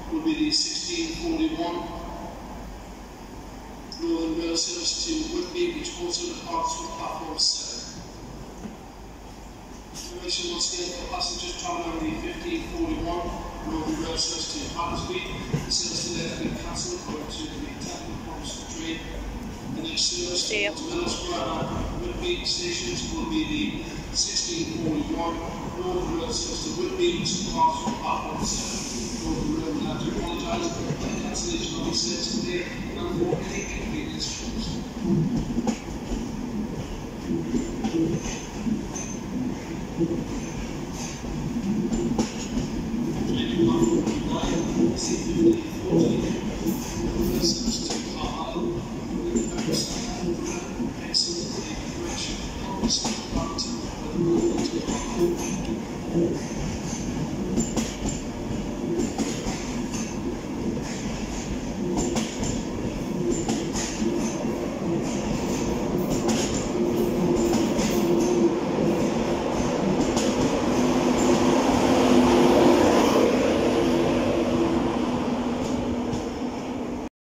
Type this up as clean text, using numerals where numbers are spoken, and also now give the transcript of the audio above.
will be the 1641 Northern Rail service to Whitby, which also departs from platform 7. Information once again for passengers travelling on the 1541 Northern Rail service to Battersby. The service today has been cancelled according to the technical problems of the train. The next service to Middlesbrough and Whitby stations will be the 1641 Northern Rail service to Whitby, which departs from platform 7. Northern Rail would like to apologise for the cancellation of the service today and for any inconvenience caused.